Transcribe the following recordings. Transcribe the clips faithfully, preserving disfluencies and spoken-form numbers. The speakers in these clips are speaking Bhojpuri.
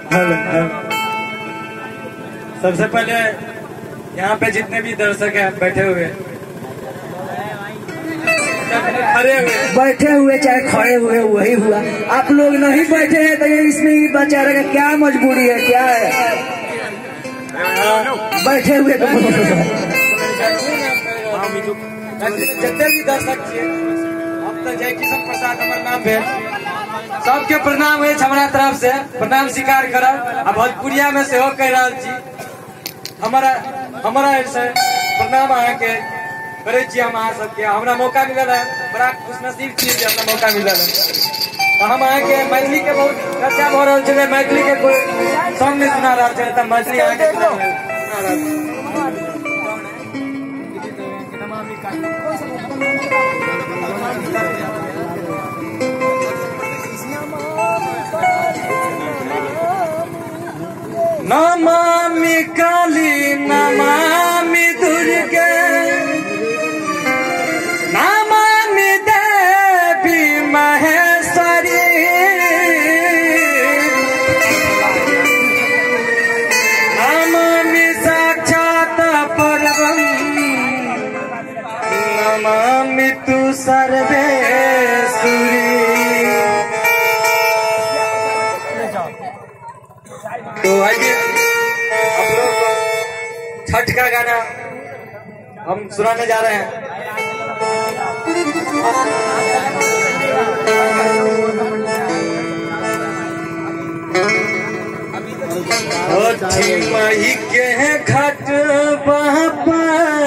सबसे पहले यहाँ पे जितने भी दर्शक हैं बैठे हुए खड़े हुए बैठे हुए चाहे खड़े हुए वही हुआ। आप लोग नहीं बैठे हैं तो इसमें ही बेचारे का क्या मजबूरी है, क्या है? बैठे हुए तो जितने भी दर्शक छे हम तो जय किशन प्रसाद हमारे नाम पे सबके प्रणाम है हमारा तरफ से प्रणाम स्वीकार करब। भोजपुरिया में से हो कह रहा छी हमारा हमारा प्रणाम अहाँ के करे छी। हम अहाँ सबके हमरा मौका मिलल है, बड़ा खुशनसीब छी जे हमरा मौका मिलल है। तो हम अहाँ के मैथिली के बहुत चर्चा भ रहल छे, मैथिली के कोई सॉन्ग नहीं सुना रहल छे त मैथिली अहाँ के सुना रहल नमामि काली नमामि दुर्गे नमामि देवी महेश्वरी नमामि साक्षात् परब्रह्म नमामि तु सर्वेश्वरी। तो आइए आप लोग को छठ का गाना हम सुनाने जा रहे हैं। मही के घाट बापा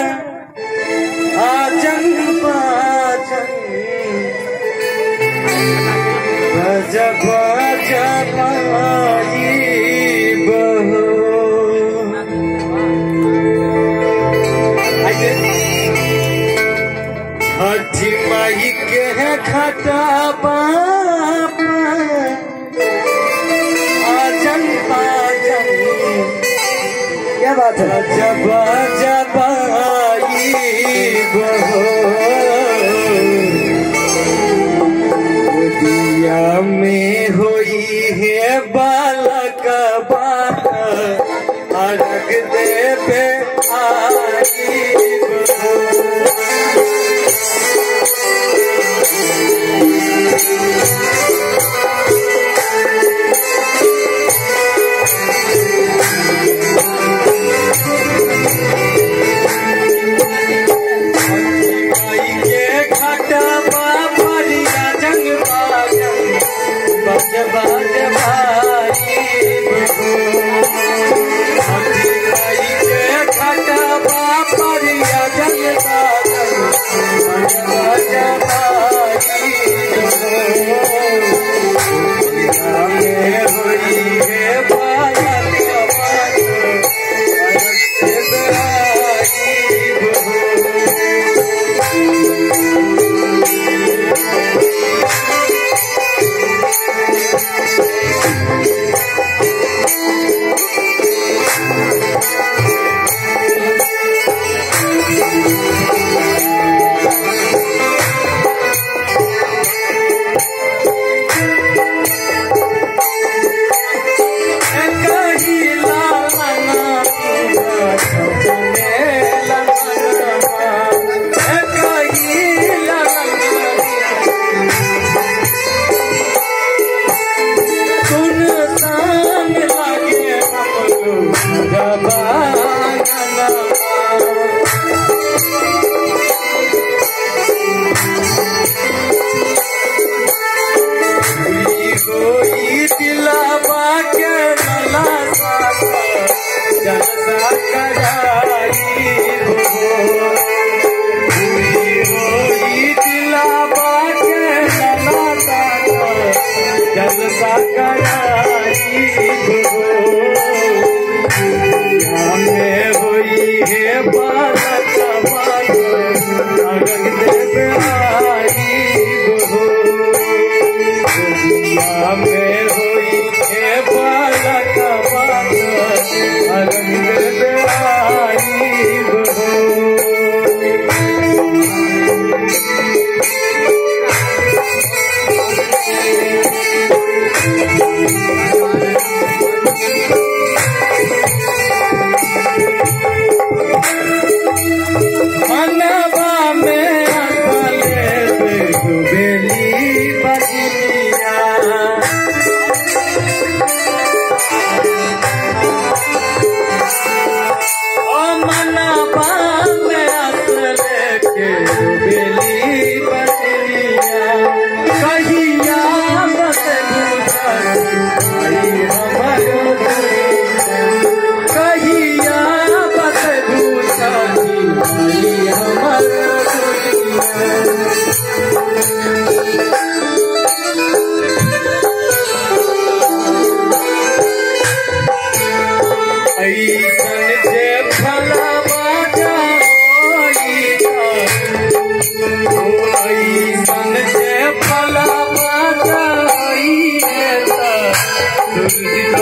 आजन बाजन जब जब छठी माई के घाटा बाप आजन बाजन क्या बात है? जब जब दिया में होई है बालक बात अर्घ देवे आई Bye.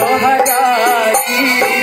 हराई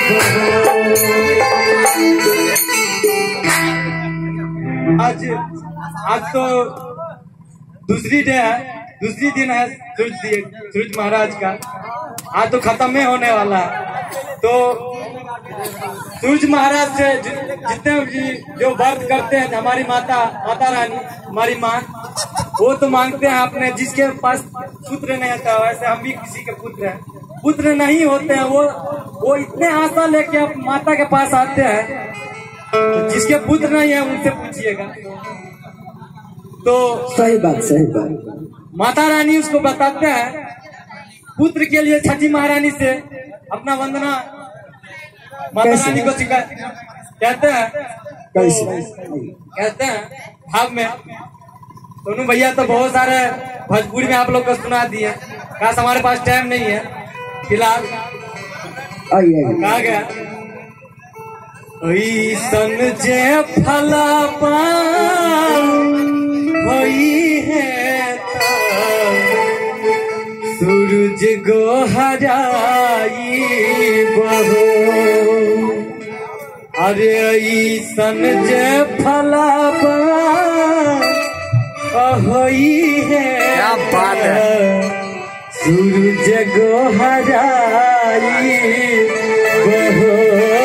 आज आज तो दूसरी डे है, दूसरी दिन है सूरज सूरज महाराज का। आज तो खत्म में होने वाला है। तो सूरज महाराज से जितने भी जो व्रत करते हैं हमारी माता माता रानी हमारी माँ, वो तो मांगते हैं अपने जिसके पास पुत्र नहीं होता, वैसे हम भी किसी के पुत्र हैं, पुत्र नहीं होते हैं, वो वो इतने आशा लेके आप माता के पास आते हैं। तो जिसके पुत्र नहीं है उनसे पूछिएगा। तो सही बात सही बात। माता रानी उसको बताते हैं पुत्र के लिए छठी महारानी से अपना वंदना माता रानी को सिखा कहते हैं। तो कहते हैं भाव में दोनों भैया तो बहुत सारे भोजपुरी में आप लोग को सुना दिए, खास हमारे पास टाइम नहीं है फिलहाल। कहा गया ऐसन जे फला होई है सूरज गो हराई बहो। अरे ऐसन जे फला होई है क्या बात है, सूरज गो हराई बहो।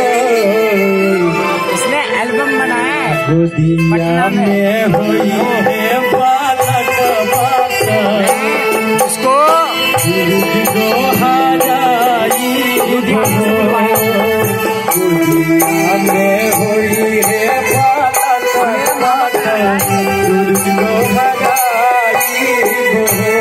इसने एल्बम बनाया है गोदिया में होई है बालक बासा, उसको सूरज गो हराई बहो। गोदिया में होई है बालक बासा, सूरज गो हराई बहो।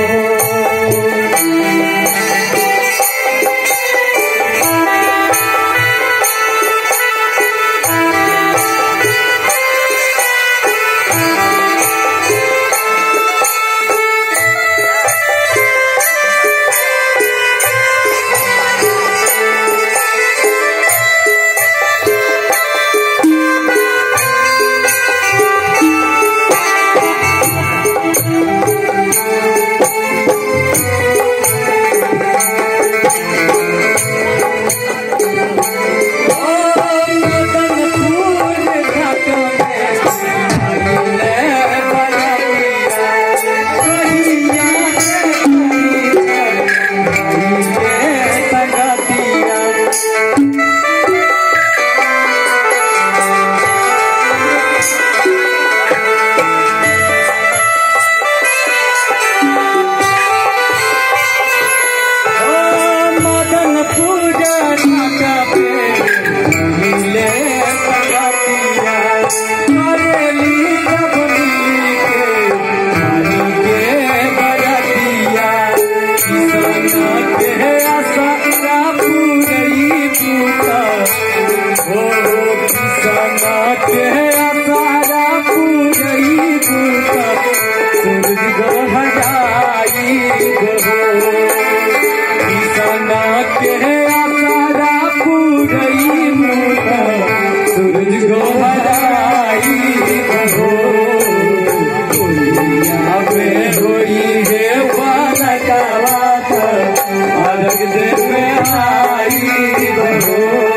अलग दे में आई बहो।